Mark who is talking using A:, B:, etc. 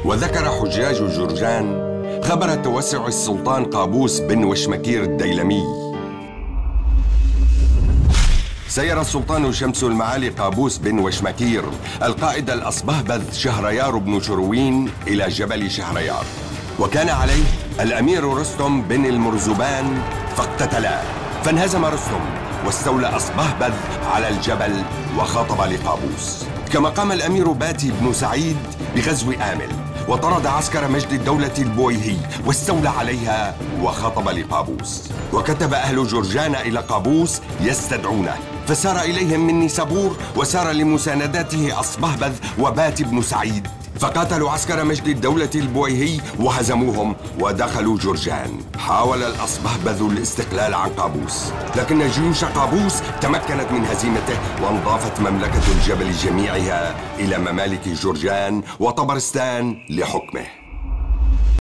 A: وذكر حجاج جرجان خبر توسع السلطان قابوس بن وشمكير الديلمي. سير السلطان شمس المعالي قابوس بن وشمكير القائد الأصبهبذ شهريار بن شروين إلى جبل شهريار، وكان عليه الأمير رستم بن المرزبان، فاقتتلا، فانهزم رستم واستولى أصبهبذ على الجبل وخاطب لقابوس. كما قام الأمير باتي بن سعيد بغزو آمل وطرد عسكر مجد الدولة البويهي واستولى عليها وخاطب لقابوس. وكتب أهل جرجان إلى قابوس يستدعونه، فسار إليهم من نيسابور وسار لمساندته أصبهبذ وباتي بن سعيد، فقاتلوا عسكر مجد الدولة البويهي وهزموهم ودخلوا جرجان. حاول الأصبهبذ الاستقلال عن قابوس، لكن جيوش قابوس تمكنت من هزيمته، وانضافت مملكة الجبل جميعها إلى ممالك جرجان وطبرستان لحكمه.